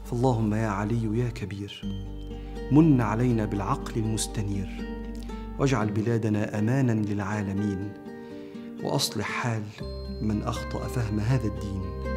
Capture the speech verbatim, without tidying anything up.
فاللهم يا علي يا كبير من علينا بالعقل المستنير، واجعل بلادنا أمانا للعالمين، وأصلح حال من أخطأ فهم هذا الدين.